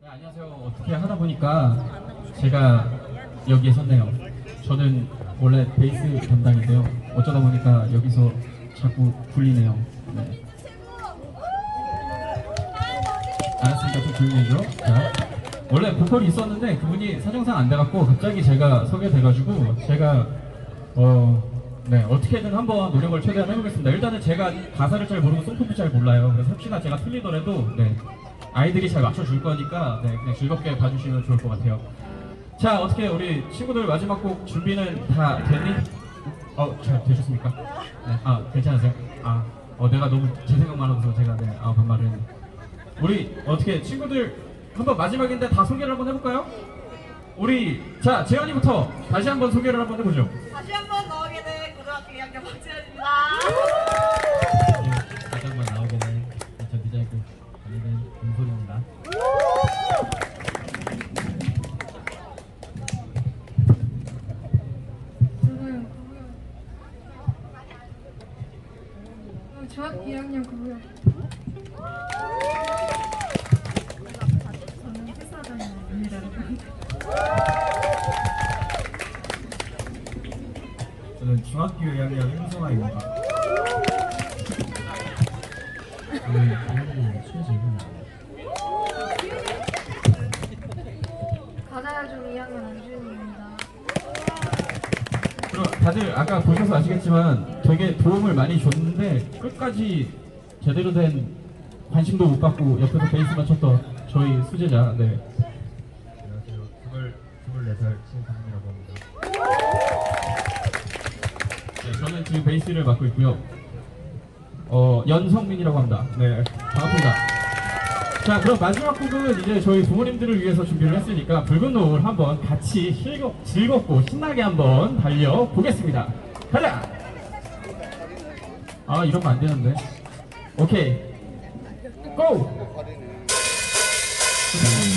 네, 안녕하세요. 어떻게 하다 보니까 제가 여기에 섰네요. 저는 원래 베이스 담당인데요. 어쩌다 보니까 여기서 자꾸 굴리네요. 네. 알았으니까 좀 조용해줘. 자, 원래 보컬이 있었는데 그분이 사정상 안 돼갖고 갑자기 제가 서게 돼가지고 제가 네, 어떻게든 한번 노력을 최대한 해보겠습니다. 일단은 제가 가사를 잘 모르고 송품도 잘 몰라요. 그래서 혹시나 제가 틀리더라도 네, 아이들이 잘 맞춰줄 거니까 네, 그냥 즐겁게 봐주시면 좋을 것 같아요. 자, 어떻게 우리 친구들 마지막 곡 준비는 다 됐니? 잘 되셨습니까? 네, 괜찮으세요? 내가 너무 제 생각만 하고서 제가 네, 반말을 했네. 우리 어떻게 친구들 한번 마지막인데 다 소개를 한번 해볼까요? 우리 자, 재현이부터 다시 한번 소개를 한번 해보죠. 다시 한번 나오게 된 고등학교 2학년 박지현입니다. 다시 한번 나오게 된 저 디자이크 아니면 윤솔입니다. 중학교 2학년 구구요. 저는 회사다닙니다. 저는 중학교 2학년 홍성아입니다. 저는 중학교 최재훈입니다. 가자야중 2학년 안주현입니다. 그럼 다들 아까 보셔서 아시겠지만 되게 도움을 많이 줬는데 끝까지 제대로 된 관심도 못 받고 옆에서 베이스만 쳤던 저희 수제자. 네. 안녕하세요. 24살 신상민이라고 합니다. 네, 저는 지금 베이스를 맡고 있고요. 연성민이라고 합니다. 네, 반갑습니다. 자, 그럼 마지막 곡은 이제 저희 부모님들을 위해서 준비를 했으니까 붉은 노을 한번 같이 즐겁고 신나게 한번 달려보겠습니다. 가자! 이러면 안 되는데. 오케이. 고!